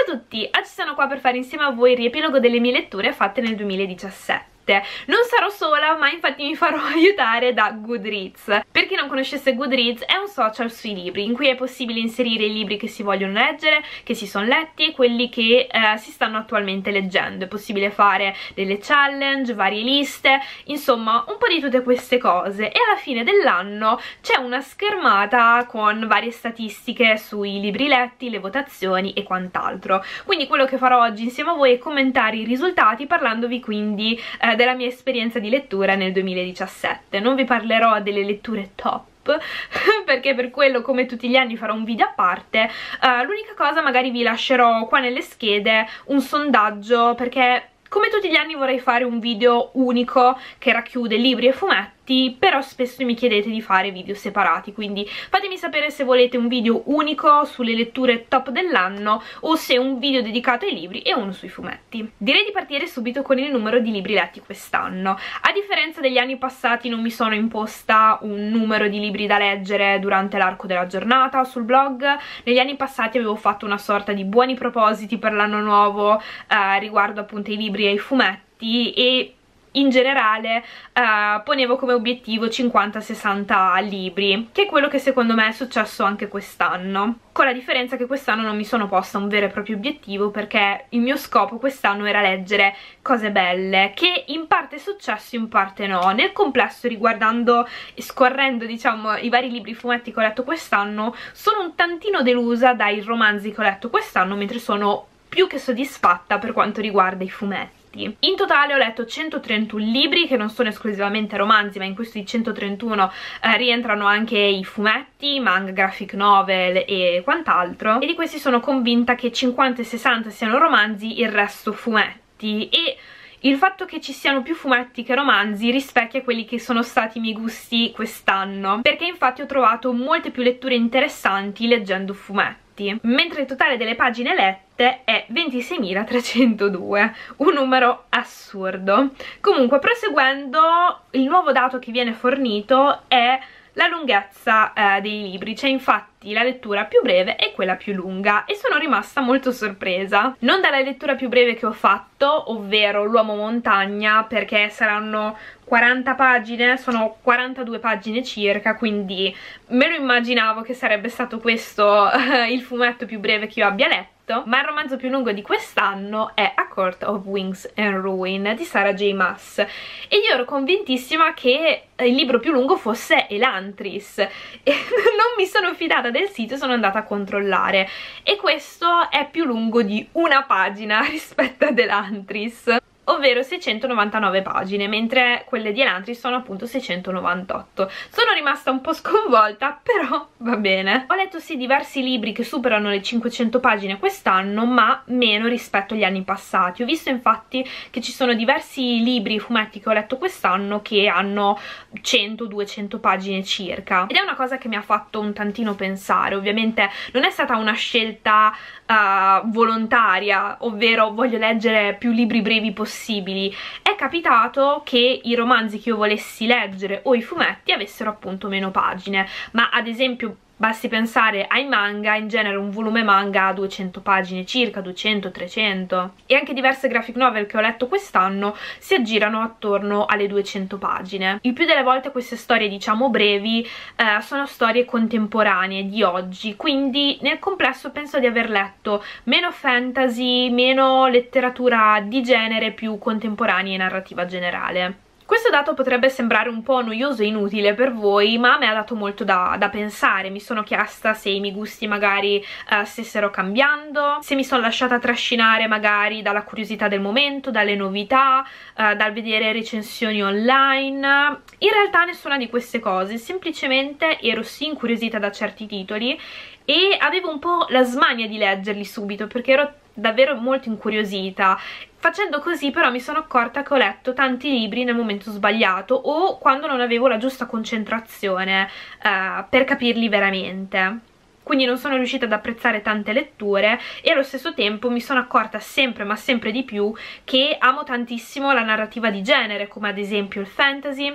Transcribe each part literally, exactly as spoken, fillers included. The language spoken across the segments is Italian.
Ciao a tutti, oggi sono qua per fare insieme a voi il riepilogo delle mie letture fatte nel duemiladiciassette. Non sarò sola, ma infatti mi farò aiutare da Goodreads. Per chi non conoscesse Goodreads, è un social sui libri in cui è possibile inserire i libri che si vogliono leggere, che si sono letti e quelli che eh, si stanno attualmente leggendo. È possibile fare delle challenge, varie liste, insomma un po' di tutte queste cose, e alla fine dell'anno c'è una schermata con varie statistiche sui libri letti, le votazioni e quant'altro. Quindi quello che farò oggi insieme a voi è commentare i risultati, parlandovi quindi eh, della mia esperienza di lettura nel duemiladiciassette. Non vi parlerò delle letture top perché per quello, come tutti gli anni, farò un video a parte. Uh, l'unica cosa, magari vi lascerò qua nelle schede un sondaggio, perché come tutti gli anni vorrei fare un video unico che racchiude libri e fumetti, però spesso mi chiedete di fare video separati, quindi fatemi sapere se volete un video unico sulle letture top dell'anno o se un video dedicato ai libri e uno sui fumetti. Direi di partire subito con il numero di libri letti quest'anno. A differenza degli anni passati non mi sono imposta un numero di libri da leggere durante l'arco della giornata o sul blog. Negli anni passati avevo fatto una sorta di buoni propositi per l'anno nuovo eh, riguardo appunto ai libri e ai fumetti, e in generale uh, ponevo come obiettivo cinquanta sessanta libri, che è quello che secondo me è successo anche quest'anno, con la differenza che quest'anno non mi sono posta un vero e proprio obiettivo, perché il mio scopo quest'anno era leggere cose belle, che in parte è successo, in parte no. Nel complesso, riguardando e scorrendo diciamo i vari libri fumetti che ho letto quest'anno, sono un tantino delusa dai romanzi che ho letto quest'anno, mentre sono più che soddisfatta per quanto riguarda i fumetti. In totale ho letto centotrentuno libri, che non sono esclusivamente romanzi, ma in questi centotrentuno eh, rientrano anche i fumetti, manga, graphic novel e quant'altro, e di questi sono convinta che cinquanta e sessanta siano romanzi, il resto fumetti. E il fatto che ci siano più fumetti che romanzi rispecchia quelli che sono stati i miei gusti quest'anno, perché infatti ho trovato molte più letture interessanti leggendo fumetti, mentre il totale delle pagine lette è ventiseimilatrecentodue, un numero assurdo. Comunque, proseguendo, il nuovo dato che viene fornito è la lunghezza eh, dei libri. C'è infatti la lettura più breve e quella più lunga, e sono rimasta molto sorpresa, non dalla lettura più breve che ho fatto, ovvero L'uomo montagna, perché saranno quaranta pagine, sono quarantadue pagine circa, quindi me lo immaginavo che sarebbe stato questo eh, il fumetto più breve che io abbia letto. Ma il romanzo più lungo di quest'anno è A Court of Wings and Ruin di Sarah J. Maas, e io ero convintissima che il libro più lungo fosse Elantris e non mi sono fidata del sito e sono andata a controllare, e questo è più lungo di una pagina rispetto ad Elantris, ovvero seicentonovantanove pagine, mentre quelle di Elantris sono appunto seicentonovantotto. Sono rimasta un po' sconvolta, però va bene. Ho letto sì diversi libri che superano le cinquecento pagine quest'anno, ma meno rispetto agli anni passati. Ho visto infatti che ci sono diversi libri, fumetti che ho letto quest'anno che hanno cento duecento pagine circa, ed è una cosa che mi ha fatto un tantino pensare. Ovviamente non è stata una scelta uh, volontaria, ovvero voglio leggere più libri brevi possibili. Possibili. È capitato che i romanzi che io volessi leggere o i fumetti avessero appunto meno pagine, ma ad esempio basti pensare ai manga. In genere un volume manga ha duecento pagine circa, duecento trecento, e anche diverse graphic novel che ho letto quest'anno si aggirano attorno alle duecento pagine. Il più delle volte queste storie diciamo brevi eh, sono storie contemporanee di oggi, quindi nel complesso penso di aver letto meno fantasy, meno letteratura di genere, più contemporanea e narrativa generale. Questo dato potrebbe sembrare un po' noioso e inutile per voi, ma a me ha dato molto da, da pensare. Mi sono chiesta se i miei gusti magari uh, stessero cambiando, se mi sono lasciata trascinare magari dalla curiosità del momento, dalle novità, uh, dal vedere recensioni online. In realtà nessuna di queste cose, semplicemente ero sì incuriosita da certi titoli e avevo un po' la smania di leggerli subito, perché ero davvero molto incuriosita. Facendo così però mi sono accorta che ho letto tanti libri nel momento sbagliato, o quando non avevo la giusta concentrazione eh, per capirli veramente. Quindi non sono riuscita ad apprezzare tante letture, e allo stesso tempo mi sono accorta sempre ma sempre di più che amo tantissimo la narrativa di genere, come ad esempio il fantasy,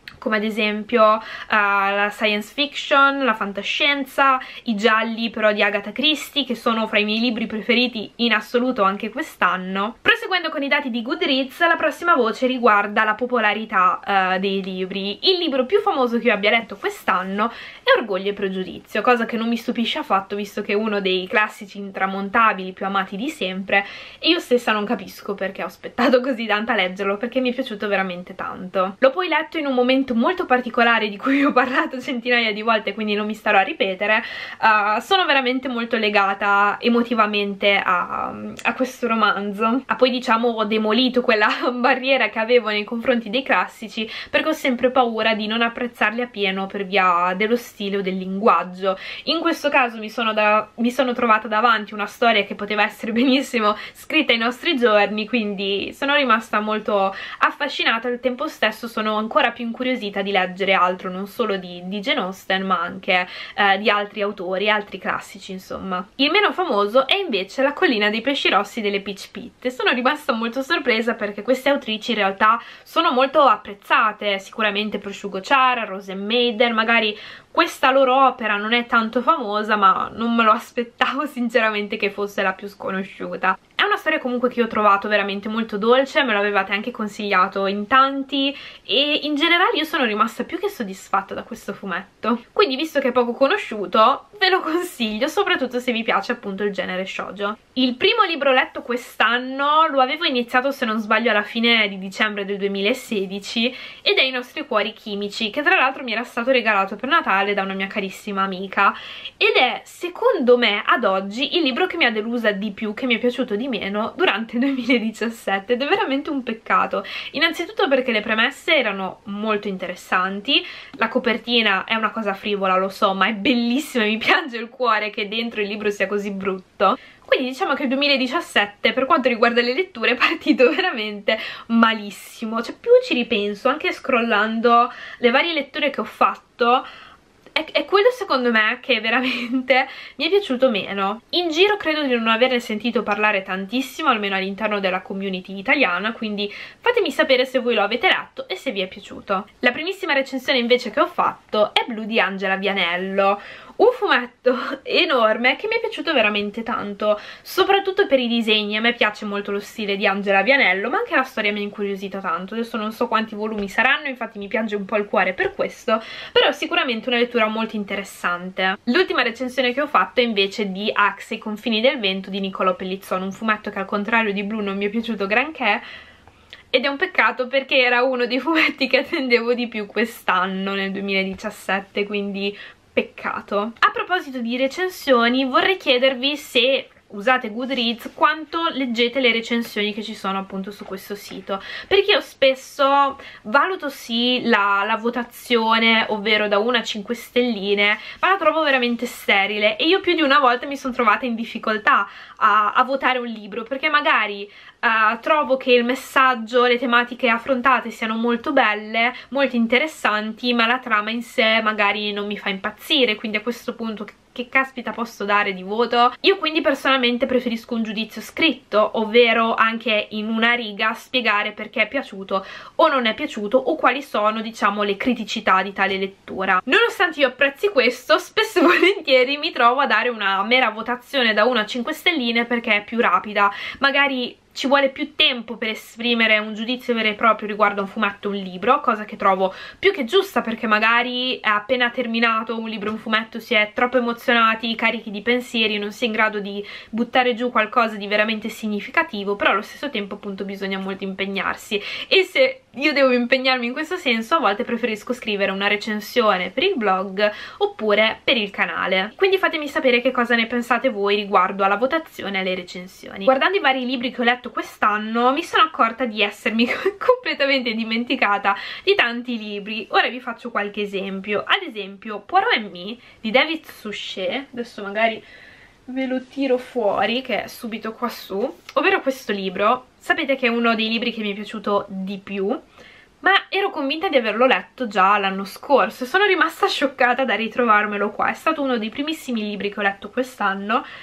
come ad esempio uh, la science fiction, la fantascienza, i gialli però di Agatha Christie, che sono fra i miei libri preferiti in assoluto anche quest'anno. Proseguendo con i dati di Goodreads, la prossima voce riguarda la popolarità uh, dei libri. Il libro più famoso che io abbia letto quest'anno è Orgoglio e Pregiudizio, cosa che non mi stupisce affatto, visto che è uno dei classici intramontabili più amati di sempre, e io stessa non capisco perché ho aspettato così tanto a leggerlo, perché mi è piaciuto veramente tanto. L'ho poi letto in un momento molto particolare di cui vi ho parlato centinaia di volte, quindi non mi starò a ripetere. Uh, sono veramente molto legata emotivamente a, a questo romanzo. Ha poi diciamo ho demolito quella barriera che avevo nei confronti dei classici, perché ho sempre paura di non apprezzarli appieno per via dello stile o del linguaggio. In questo caso mi sono, da, mi sono trovata davanti una storia che poteva essere benissimo scritta ai nostri giorni, quindi sono rimasta molto affascinata. Al tempo stesso sono ancora più incuriosita di leggere altro, non solo di, di Jane Austen, ma anche eh, di altri autori, altri classici insomma. Il meno famoso è invece La collina dei pesci rossi delle Peach Pit, e sono rimasta molto sorpresa perché queste autrici in realtà sono molto apprezzate, sicuramente Prosciugo Ciara, Rose Maiden, magari questa loro opera non è tanto famosa, ma non me lo aspettavo sinceramente che fosse la più sconosciuta. È una storia comunque che io ho trovato veramente molto dolce, me lo avevate anche consigliato in tanti, e in generale io sono rimasta più che soddisfatta da questo fumetto. Quindi, visto che è poco conosciuto, ve lo consiglio, soprattutto se vi piace appunto il genere shoujo. Il primo libro letto quest'anno lo avevo iniziato, se non sbaglio, alla fine di dicembre del duemilasedici, ed è I nostri cuori chimici, che tra l'altro mi era stato regalato per Natale da una mia carissima amica, ed è secondo me ad oggi il libro che mi ha delusa di più, che mi è piaciuto di meno durante il duemiladiciassette, ed è veramente un peccato. Innanzitutto perché le premesse erano molto interessanti, la copertina è una cosa frivola, lo so, ma è bellissima e mi piange il cuore che dentro il libro sia così brutto. Quindi diciamo che il duemiladiciassette per quanto riguarda le letture è partito veramente malissimo. Cioè, più ci ripenso, anche scrollando le varie letture che ho fatto, è, è quello secondo me che veramente mi è piaciuto meno. In giro credo di non averne sentito parlare tantissimo, almeno all'interno della community italiana, quindi fatemi sapere se voi lo avete letto e se vi è piaciuto. La primissima recensione invece che ho fatto è Blu di Angela Vianello, un fumetto enorme che mi è piaciuto veramente tanto, soprattutto per i disegni. A me piace molto lo stile di Angela Vianello, ma anche la storia mi ha incuriosito tanto. Adesso non so quanti volumi saranno, infatti mi piange un po' il cuore per questo, però sicuramente una lettura molto interessante. L'ultima recensione che ho fatto è invece di Axe, i confini del vento di Niccolò Pellizzon, un fumetto che al contrario di Blu non mi è piaciuto granché, ed è un peccato perché era uno dei fumetti che attendevo di più quest'anno, nel duemiladiciassette, quindi peccato. A proposito di recensioni, vorrei chiedervi se usate Goodreads quanto leggete le recensioni che ci sono appunto su questo sito, perché io spesso valuto sì la, la votazione, ovvero da una a cinque stelline, ma la trovo veramente sterile, e io più di una volta mi sono trovata in difficoltà a, a votare un libro, perché magari Uh, trovo che il messaggio, le tematiche affrontate siano molto belle, molto interessanti, ma la trama in sé magari non mi fa impazzire, quindi a questo punto che, che caspita posso dare di voto? Io quindi personalmente preferisco un giudizio scritto, ovvero anche in una riga spiegare perché è piaciuto o non è piaciuto, o quali sono, diciamo, le criticità di tale lettura. Nonostante io apprezzi questo, spesso e volentieri mi trovo a dare una mera votazione da uno a cinque stelline perché è più rapida, magari ci vuole più tempo per esprimere un giudizio vero e proprio riguardo a un fumetto o un libro, cosa che trovo più che giusta, perché magari appena terminato un libro o un fumetto si è troppo emozionati, carichi di pensieri, non si è in grado di buttare giù qualcosa di veramente significativo, però allo stesso tempo appunto bisogna molto impegnarsi, e se io devo impegnarmi in questo senso a volte preferisco scrivere una recensione per il blog oppure per il canale. Quindi fatemi sapere che cosa ne pensate voi riguardo alla votazione e alle recensioni. Guardando i vari libri che ho letto quest'anno mi sono accorta di essermi completamente dimenticata di tanti libri. Ora vi faccio qualche esempio. Ad esempio Poirot e Me di David Suchet, adesso magari ve lo tiro fuori che è subito qua su, ovvero questo libro. Sapete che è uno dei libri che mi è piaciuto di più, ma ero convinta di averlo letto già l'anno scorso e sono rimasta scioccata da ritrovarmelo qua. È stato uno dei primissimi libri che ho letto quest'anno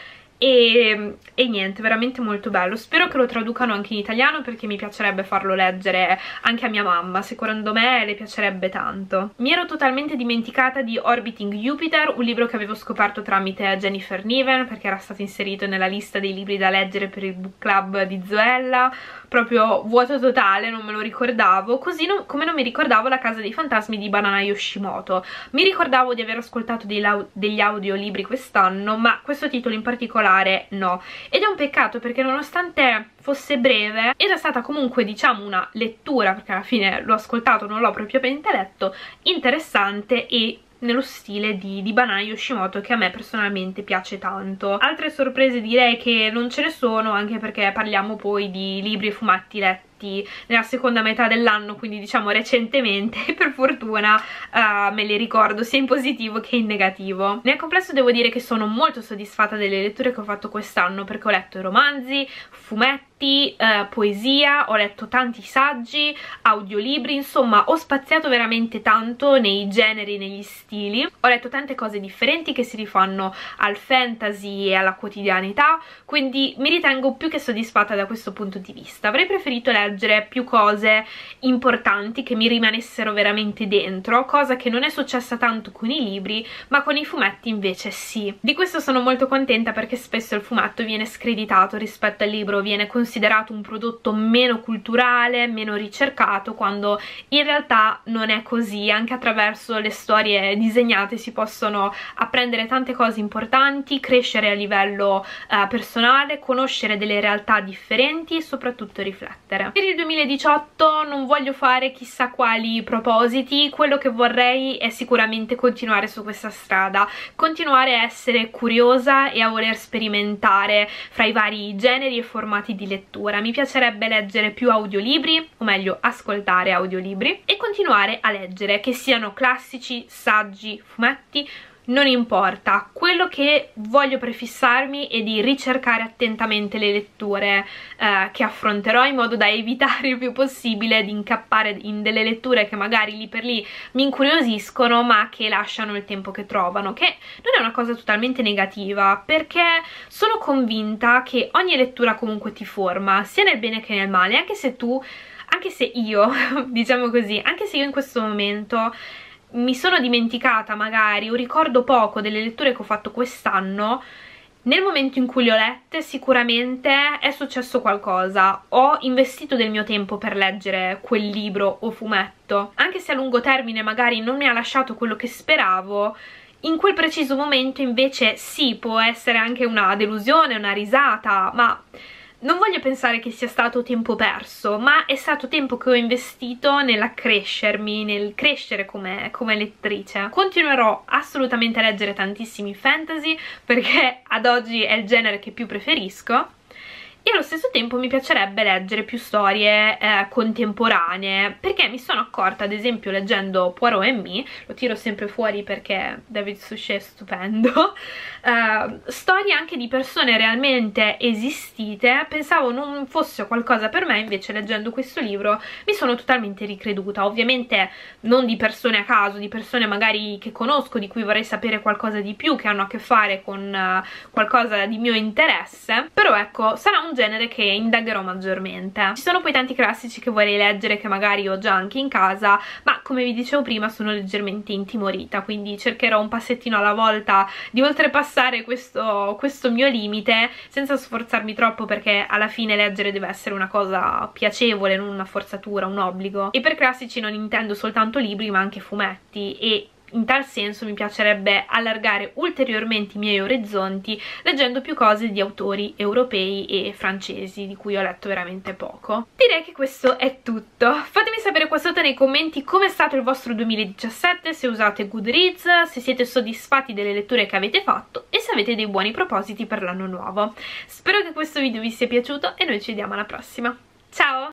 e, e niente, veramente molto bello. Spero che lo traducano anche in italiano, perché mi piacerebbe farlo leggere anche a mia mamma, secondo me le piacerebbe tanto. Mi ero totalmente dimenticata di Orbiting Jupiter, un libro che avevo scoperto tramite Jennifer Niven, perché era stato inserito nella lista dei libri da leggere per il book club di Zoella. Proprio vuoto totale, non me lo ricordavo, così non, come non mi ricordavo La casa dei fantasmi di Banana Yoshimoto. Mi ricordavo di aver ascoltato dei degli audiolibri quest'anno, ma questo titolo in particolare no, ed è un peccato perché nonostante fosse breve era stata comunque, diciamo, una lettura, perché alla fine l'ho ascoltato, non l'ho propriamente letto, interessante e nello stile di, di Banana Yoshimoto, che a me personalmente piace tanto. Altre sorprese direi che non ce ne sono, anche perché parliamo poi di libri e fumetti letti nella seconda metà dell'anno, quindi diciamo recentemente, e per fortuna uh, me li ricordo sia in positivo che in negativo. Nel complesso devo dire che sono molto soddisfatta delle letture che ho fatto quest'anno, perché ho letto romanzi, fumetti, uh, poesia, ho letto tanti saggi, audiolibri, insomma ho spaziato veramente tanto nei generi, negli stili. Ho letto tante cose differenti che si rifanno al fantasy e alla quotidianità, quindi mi ritengo più che soddisfatta da questo punto di vista. Avrei preferito leggere più cose importanti che mi rimanessero veramente dentro, cosa che non è successa tanto con i libri, ma con i fumetti invece sì. Di questo sono molto contenta, perché spesso il fumetto viene screditato rispetto al libro, viene considerato un prodotto meno culturale, meno ricercato, quando in realtà non è così. Anche attraverso le storie disegnate si possono apprendere tante cose importanti, crescere a livello eh, personale, conoscere delle realtà differenti e soprattutto riflettere. Per il duemiladiciotto non voglio fare chissà quali propositi, quello che vorrei è sicuramente continuare su questa strada, continuare a essere curiosa e a voler sperimentare fra i vari generi e formati di lettura. Mi piacerebbe leggere più audiolibri, o meglio ascoltare audiolibri, e continuare a leggere, che siano classici, saggi, fumetti, non importa. Quello che voglio prefissarmi è di ricercare attentamente le letture eh, che affronterò, in modo da evitare il più possibile di incappare in delle letture che magari lì per lì mi incuriosiscono ma che lasciano il tempo che trovano, che non è una cosa totalmente negativa, perché sono convinta che ogni lettura comunque ti forma, sia nel bene che nel male. Anche se tu, anche se io, diciamo così, anche se io in questo momento mi sono dimenticata magari o ricordo poco delle letture che ho fatto quest'anno, nel momento in cui le ho lette sicuramente è successo qualcosa, ho investito del mio tempo per leggere quel libro o fumetto, anche se a lungo termine magari non mi ha lasciato quello che speravo. In quel preciso momento invece sì, può essere anche una delusione, una risata, ma non voglio pensare che sia stato tempo perso, ma è stato tempo che ho investito nell'accrescermi, nel crescere come, come lettrice. Continuerò assolutamente a leggere tantissimi fantasy, perché ad oggi è il genere che più preferisco, e allo stesso tempo mi piacerebbe leggere più storie eh, contemporanee, perché mi sono accorta, ad esempio leggendo Poirot e Me, lo tiro sempre fuori perché David Suchet è stupendo, eh, storie anche di persone realmente esistite. Pensavo non fosse qualcosa per me, invece leggendo questo libro mi sono totalmente ricreduta. Ovviamente non di persone a caso, di persone magari che conosco, di cui vorrei sapere qualcosa di più, che hanno a che fare con uh, qualcosa di mio interesse, però ecco, sarà un genere che indagherò maggiormente. Ci sono poi tanti classici che vorrei leggere, che magari ho già anche in casa, ma come vi dicevo prima sono leggermente intimorita, quindi cercherò un passettino alla volta di oltrepassare questo, questo mio limite senza sforzarmi troppo, perché alla fine leggere deve essere una cosa piacevole, non una forzatura, un obbligo. E per classici non intendo soltanto libri ma anche fumetti, e in tal senso mi piacerebbe allargare ulteriormente i miei orizzonti leggendo più cose di autori europei e francesi, di cui ho letto veramente poco. Direi che questo è tutto. Fatemi sapere qua sotto nei commenti come è stato il vostro duemiladiciassette, se usate Goodreads, se siete soddisfatti delle letture che avete fatto e se avete dei buoni propositi per l'anno nuovo. Spero che questo video vi sia piaciuto e noi ci vediamo alla prossima. Ciao!